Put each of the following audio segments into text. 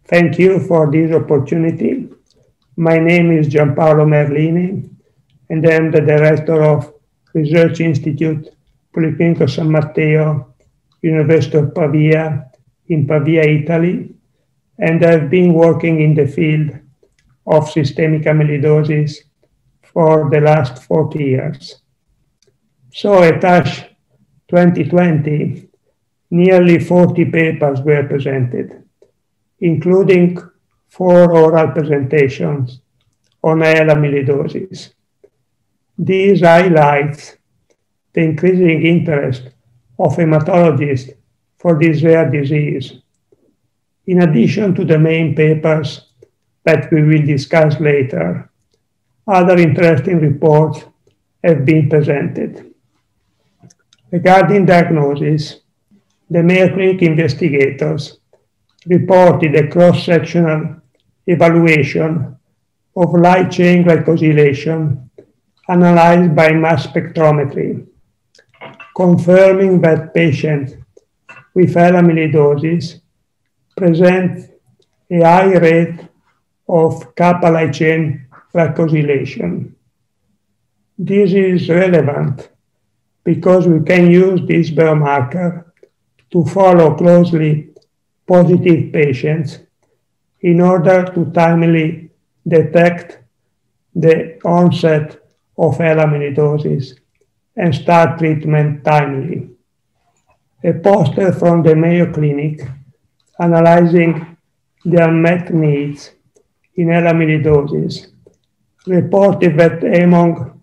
Thank you for this opportunity. My name is Giampaolo Merlini, and I am the Director of Research Institute Policlinico San Matteo, University of Pavia, in Pavia, Italy, and I've been working in the field of systemic amyloidosis for the last 40 years. So at ASH 2020, nearly 40 papers were presented, including 4 oral presentations on AL amyloidosis. These highlights the increasing interest of hematologists for this rare disease, in addition to the main papers that we will discuss later. Other interesting reports have been presented. Regarding diagnosis, the Mayo Clinic investigators reported a cross-sectional evaluation of light chain glycosylation analyzed by mass spectrometry, confirming that patients with AL amyloidosis present a high rate of kappa light chain glycosylation. This is relevant because we can use this biomarker to follow closely positive patients in order to timely detect the onset of AL amyloidosis and start treatment timely. A poster from the Mayo Clinic analyzing the unmet needs in AL amyloidosis reported that among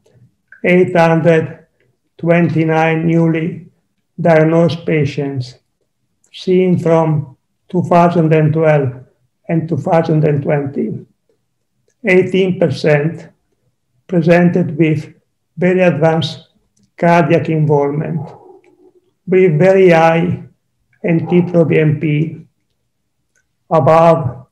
829 newly diagnosed patients seen from 2012 and 2020, 18% presented with very advanced cardiac involvement, with very high NT-proBNP above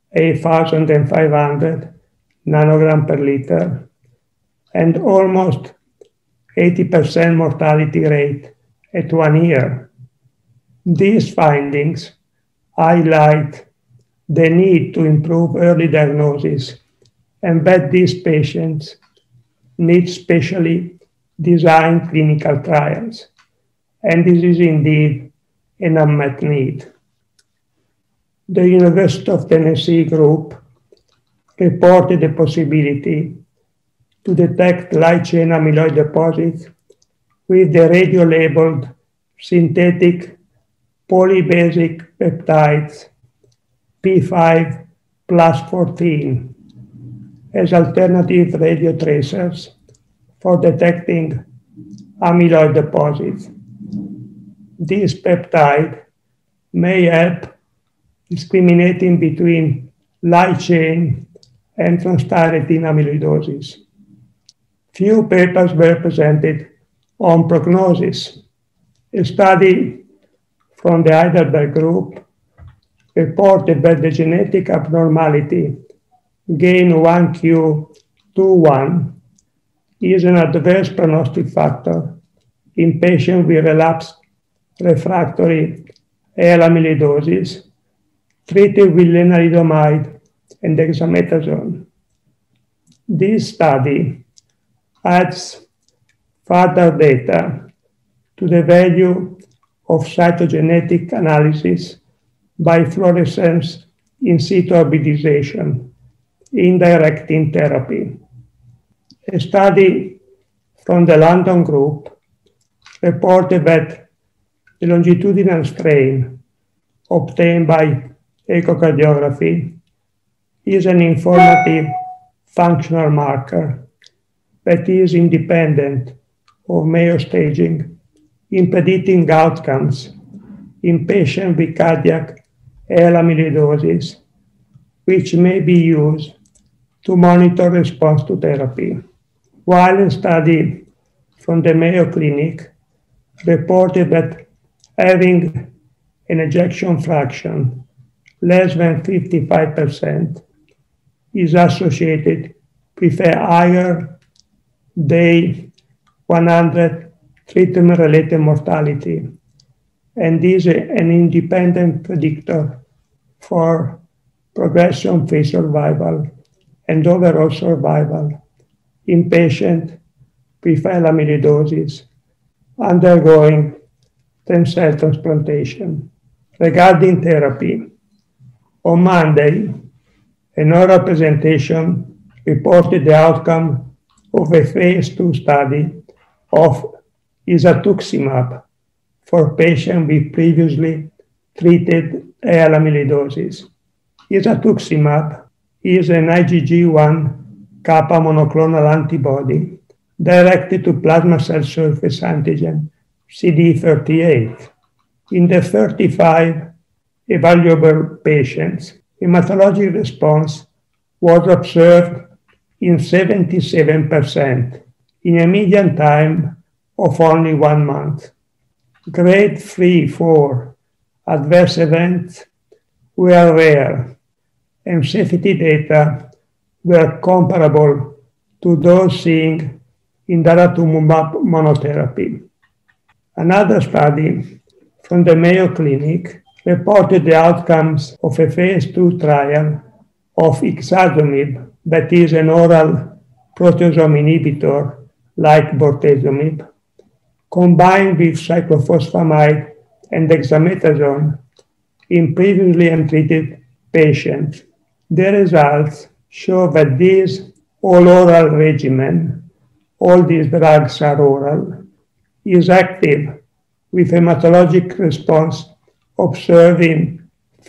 8,500 nanogram per liter, and almost 80% mortality rate at 1 year. These findings highlight the need to improve early diagnosis and that these patients need specially designed clinical trials. And this is indeed an unmet need. The University of Tennessee group reported the possibility to detect light chain amyloid deposits with the radio-labeled synthetic polybasic peptides P5 plus 14 as alternative radio tracers for detecting amyloid deposits. This peptide may help discriminating between light chain and transthyretin amyloidosis. Few papers were presented on prognosis. A study from the Heidelberg group reported that the genetic abnormality GAIN1Q21 is an adverse prognostic factor in patients with relapsed refractory AL amyloidosis treated with lenalidomide and dexamethasone. This study adds further data to the value of cytogenetic analysis by fluorescence in situ hybridization in directing therapy. A study from the London group reported that the longitudinal strain obtained by echocardiography is an informative functional marker that is independent of Mayo staging in predicting outcomes in patients with cardiac AL amyloidosis, which may be used to monitor response to therapy. While a study from the Mayo Clinic reported that having an ejection fraction less than 55% is associated with a higher day 100 treatment-related mortality, and is an independent predictor for progression-free survival, and overall survival in patients with amyloidosis undergoing stem cell transplantation. Regarding therapy, on Monday, an oral presentation reported the outcome of a phase 2 study of isatuximab for patients with previously treated AL amyloidosis. Isatuximab is an IgG1 kappa monoclonal antibody directed to plasma cell surface antigen CD38. In the 35 evaluable patients, hematologic response was observed in 77% in a median time of only 1 month. Grade 3/4 adverse events were rare, and safety data were comparable to those seen in daratumumab monotherapy. Another study from the Mayo Clinic reported the outcomes of a phase 2 trial of ixazomib, that is an oral proteasome inhibitor like bortezomib, combined with cyclophosphamide and dexamethasone in previously untreated patients. The results show that this all-oral regimen, all these drugs are oral, is active with hematologic response observed in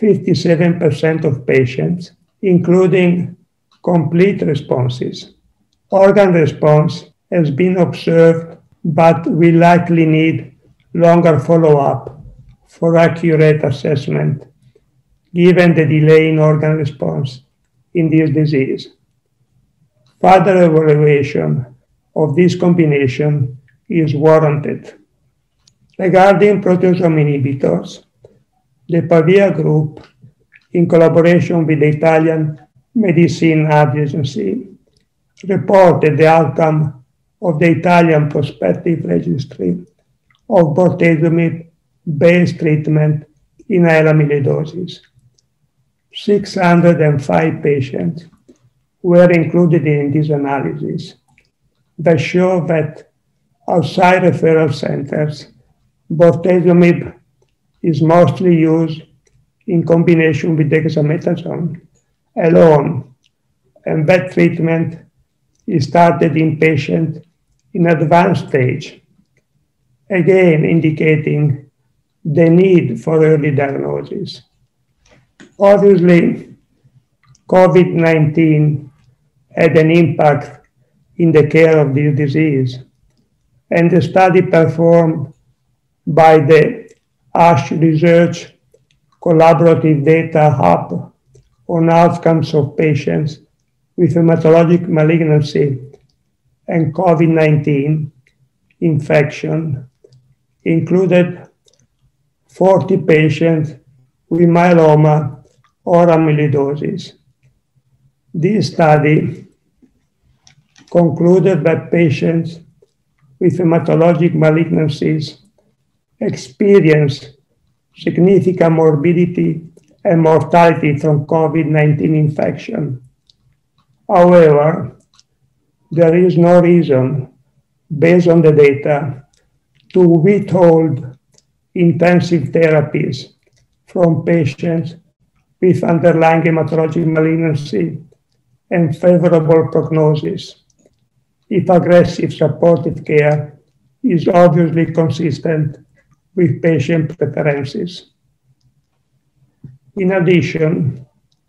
57% of patients, including complete responses. Organ response has been observed, but will likely need longer follow-up for accurate assessment, given the delay in organ response in this disease. Further evaluation of this combination is warranted. Regarding proteasome inhibitors, the Pavia group, in collaboration with the Italian Medicine Agency, reported the outcome of the Italian prospective registry of bortezomib-based treatment in AL amyloidosis. 605 patients were included in this analysis that show that outside referral centers, bortezomib is mostly used in combination with dexamethasone alone, and that treatment is started in patients in advanced stage, again indicating the need for early diagnosis. Obviously, COVID-19 had an impact in the care of this disease, and the study performed by the ASH Research Collaborative Data Hub on outcomes of patients with hematologic malignancy and COVID-19 infection included 40 patients with myeloma or amyloidosis. This study concluded that patients with hematologic malignancies experience significant morbidity and mortality from COVID-19 infection. However, there is no reason, based on the data, to withhold intensive therapies from patients with underlying hematologic malignancy and favorable prognosis if aggressive supportive care is obviously consistent with patient preferences. In addition,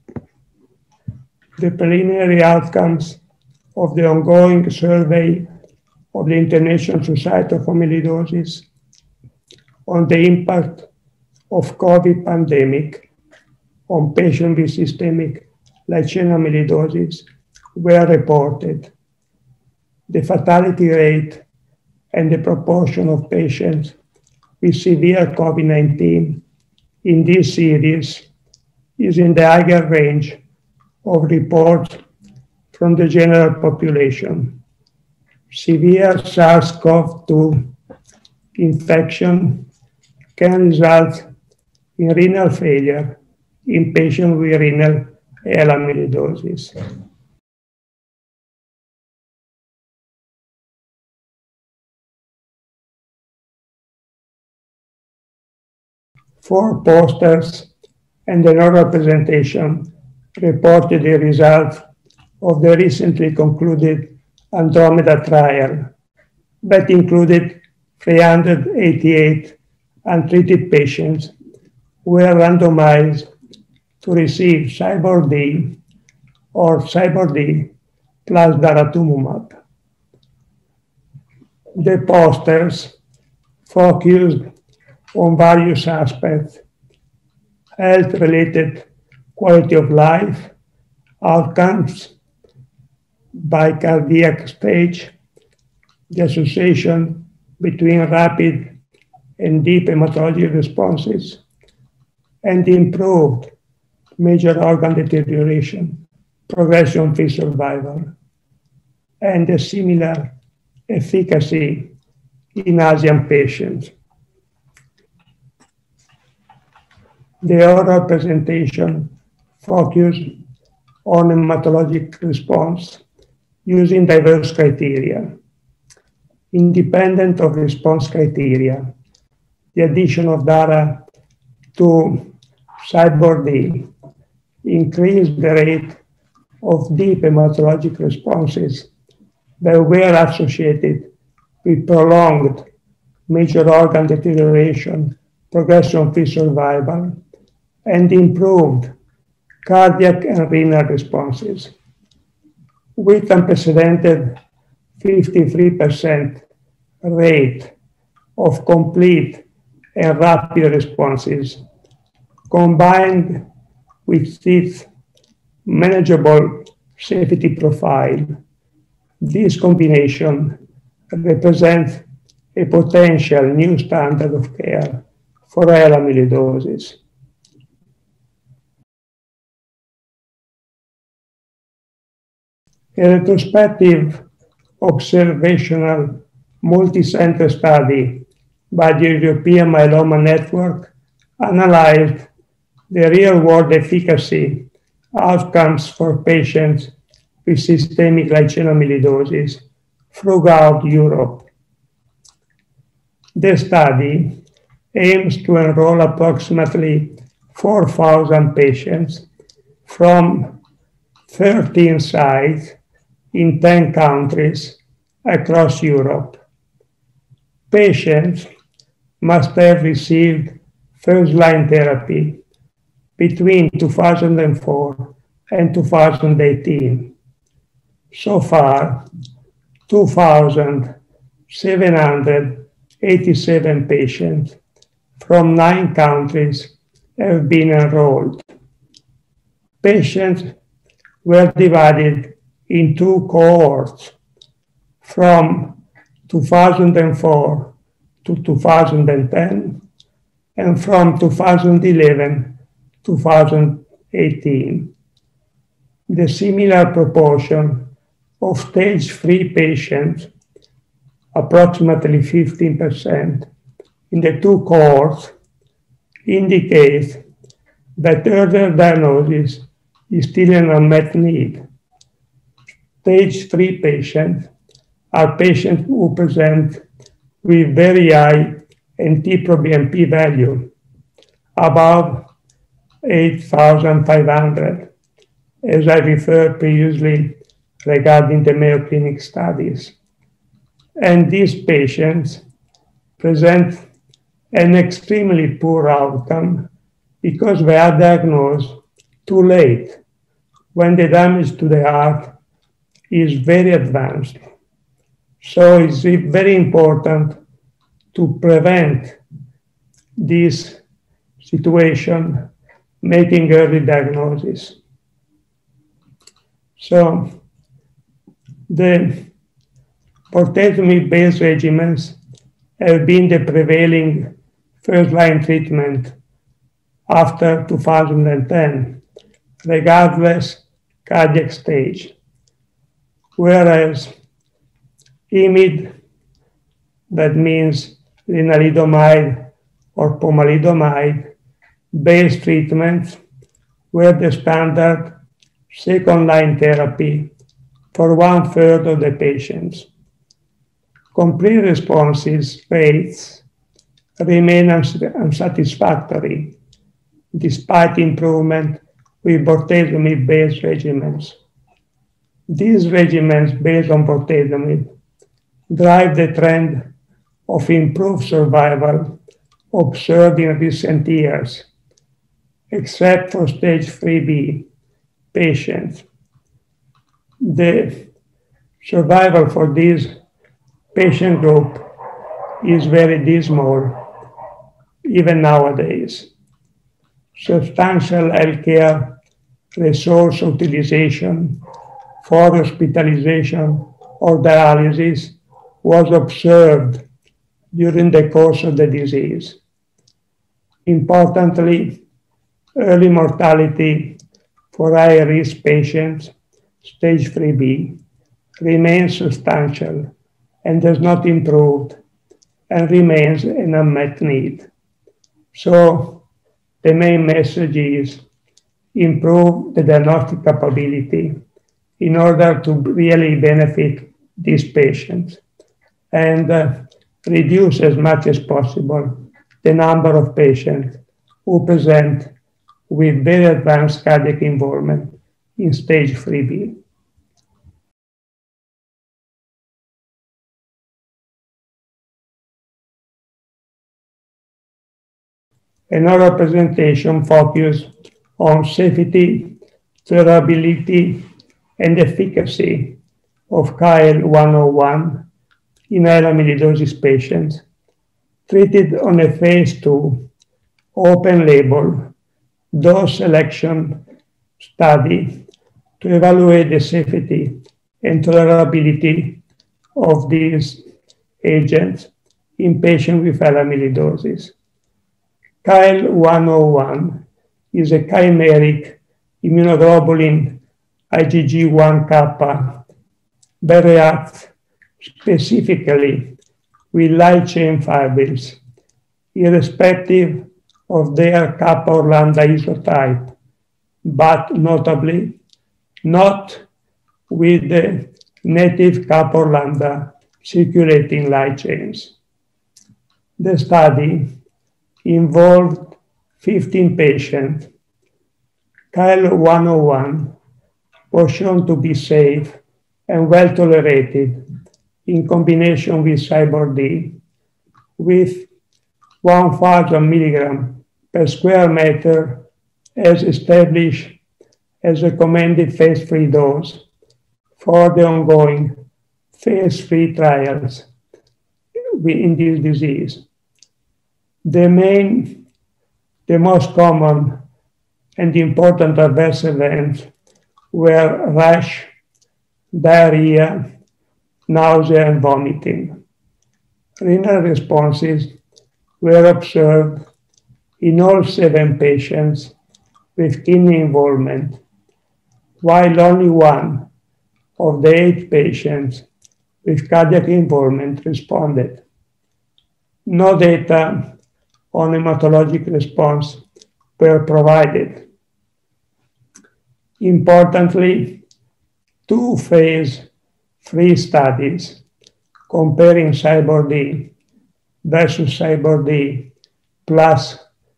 the preliminary outcomes of the ongoing survey of the International Society of Amyloidosis on the impact of COVID pandemic on patients with systemic light chain amyloidosis were reported. The fatality rate and the proportion of patients with severe COVID-19 in this series is in the higher range of reports from the general population. Severe SARS-CoV-2 infection can result in renal failure in patients with renal amyloidosis. Four posters and an oral presentation reported the results of the recently concluded Andromeda trial that included 388 untreated patients who were randomized to receive CyBorD or CyBorD plus daratumumab. The posters focused on various aspects: health-related quality of life, outcomes by cardiac stage, the association between rapid and deep hematology responses, and improved major organ deterioration, progression-free survival, and a similar efficacy in Asian patients. The oral presentation focused on hematologic response using diverse criteria. Independent of response criteria, the addition of DARA to CyBorD increased the rate of deep hematologic responses that were associated with prolonged major organ deterioration, progression-free survival, and improved cardiac and renal responses, with unprecedented 53% rate of complete and rapid responses, combined with its manageable safety profile. This combination represents a potential new standard of care for amyloidosis. A retrospective observational multi-center study by the European Myeloma Network analyzed the real-world efficacy outcomes for patients with systemic light chain amyloidosis throughout Europe. The study aims to enroll approximately 4,000 patients from 13 sites in 10 countries across Europe. Patients must have received first-line therapy between 2004 and 2018. So far, 2,787 patients from 9 countries have been enrolled. Patients were divided in 2 cohorts from 2004 to 2010 and from 2011 to 2018. The similar proportion of stage 3 patients, approximately 15% in the 2 cohorts, indicates that earlier diagnosis is still an unmet need. Stage 3 patients are patients who present with very high NT-proBNP value, above 8,500, as I referred previously regarding the Mayo Clinic studies. And these patients present an extremely poor outcome because they are diagnosed too late, when the damage to the heart is very advanced. So it's very important to prevent this situation, making early diagnosis. So the bortezomib-based regimens have been the prevailing first-line treatment after 2010, regardless cardiac stage. Whereas IMiD, that means lenalidomide or pomalidomide-based treatments were the standard second-line therapy for 1/3 of the patients. Complete responses rates remain unsatisfactory despite improvement with bortezomib-based regimens. These regimens based on bortezomib drive the trend of improved survival observed in recent years, except for stage 3B patients. The survival for this patient group is very dismal, even nowadays. Substantial healthcare resource utilization for hospitalization or dialysis was observed during the course of the disease. Importantly, early mortality for high-risk patients, stage 3B, remains substantial and has not improved and remains an unmet need. So the main message is improve the diagnostic capability in order to really benefit these patients and reduce as much as possible the number of patients who present with very advanced cardiac involvement in stage 3B. Another presentation focused on safety, tolerability, and efficacy of KL101 in amyloidosis patients treated on a phase 2 open-label dose selection study to evaluate the safety and tolerability of these agents in patients with amyloidosis. KL101 is a chimeric immunoglobulin IgG1 kappa that reacts specifically with light chain fibrils, irrespective of their kappa or lambda isotype, but notably not with the native kappa or lambda circulating light chains. The study involved 15 patients. KL101 was shown to be safe and well tolerated in combination with CyBorD with 1,000 milligrams per square meter as established as recommended phase 3 dose for the ongoing phase 3 trials in this disease. The most common and important adverse events were rash, diarrhea, nausea, and vomiting. Renal responses were observed in all 7 patients with kidney involvement, while only 1 of the 8 patients with cardiac involvement responded. No data on hematologic response were provided. Importantly, 2 phase 3 studies comparing CyBorD versus CyBorD plus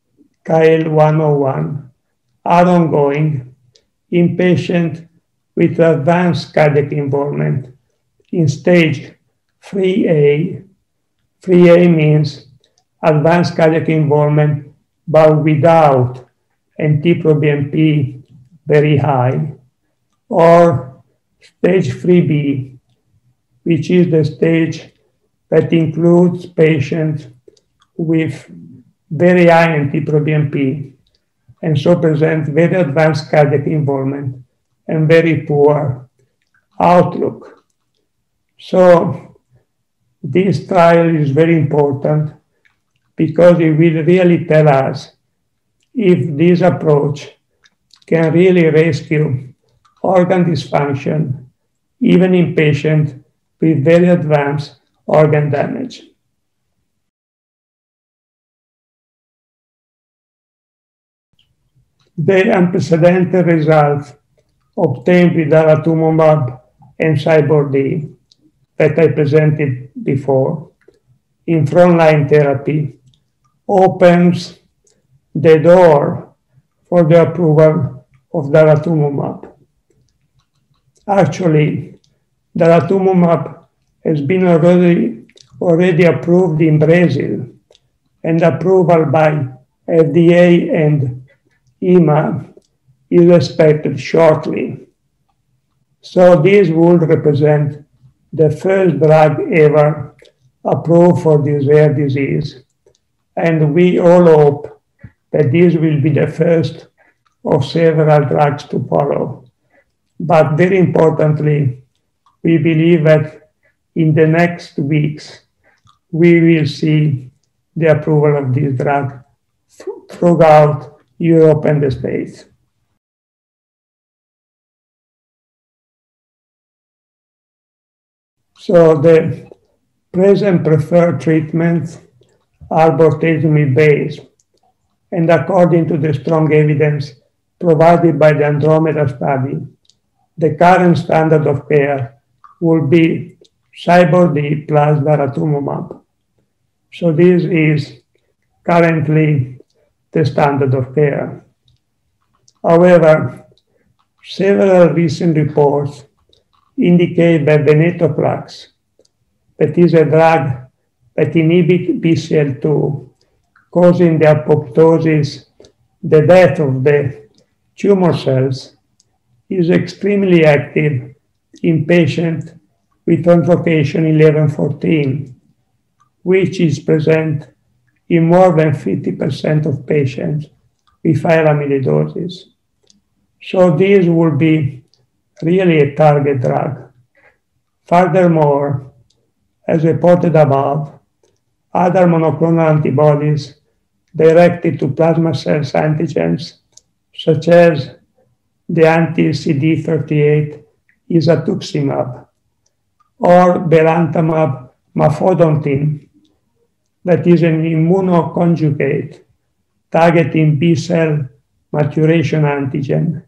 KL101 are ongoing in patients with advanced cardiac involvement in stage 3A. 3A means advanced cardiac involvement but without NT-proBNP very high, or stage 3B, which is the stage that includes patients with very high NT-proBNP and so present very advanced cardiac involvement and very poor outlook. So this trial is very important because it will really tell us if this approach can really rescue organ dysfunction, even in patients with very advanced organ damage. The unprecedented results obtained with daratumumab and CyBorD that I presented before in frontline therapy opens the door for the approval of daratumumab. Actually, daratumumab has been already approved in Brazil, and approval by FDA and EMA is expected shortly. So this would represent the first drug ever approved for this rare disease. And we all hope that this will be the first of several drugs to follow. But very importantly, we believe that in the next weeks, we will see the approval of this drug throughout Europe and the States. So the present preferred treatments are bortezomib-based, and according to the strong evidence provided by the Andromeda study, the current standard of care will be CyBorD plus daratumumab. So this is currently the standard of care. However, several recent reports indicate that venetoclax, that is a drug that inhibits BCL2, causing the apoptosis, the death of the tumor cells, is extremely active in patients with translocation 1114, which is present in more than 50% of patients with high amyloidosis. So this will be really a target drug. Furthermore, as reported above, other monoclonal antibodies directed to plasma cells antigens, such as the anti-CD38 isatuximab or belantamab mafodotin, that is an immunoconjugate targeting B-cell maturation antigen,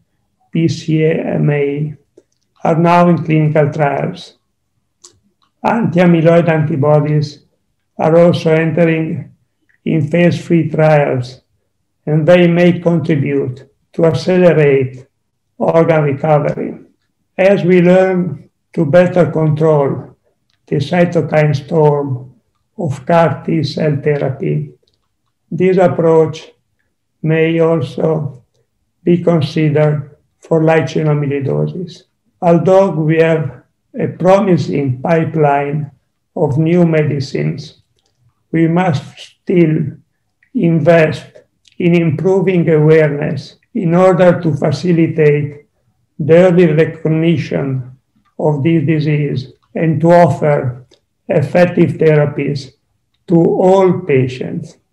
BCMA, are now in clinical trials. Anti-amyloid antibodies are also entering in phase 3 trials, and they may contribute to accelerate organ recovery. As we learn to better control the cytokine storm of CAR T cell therapy, this approach may also be considered for light chain amyloidosis. Although we have a promising pipeline of new medicines, we must still invest in improving awareness in order to facilitate the early recognition of this disease and to offer effective therapies to all patients.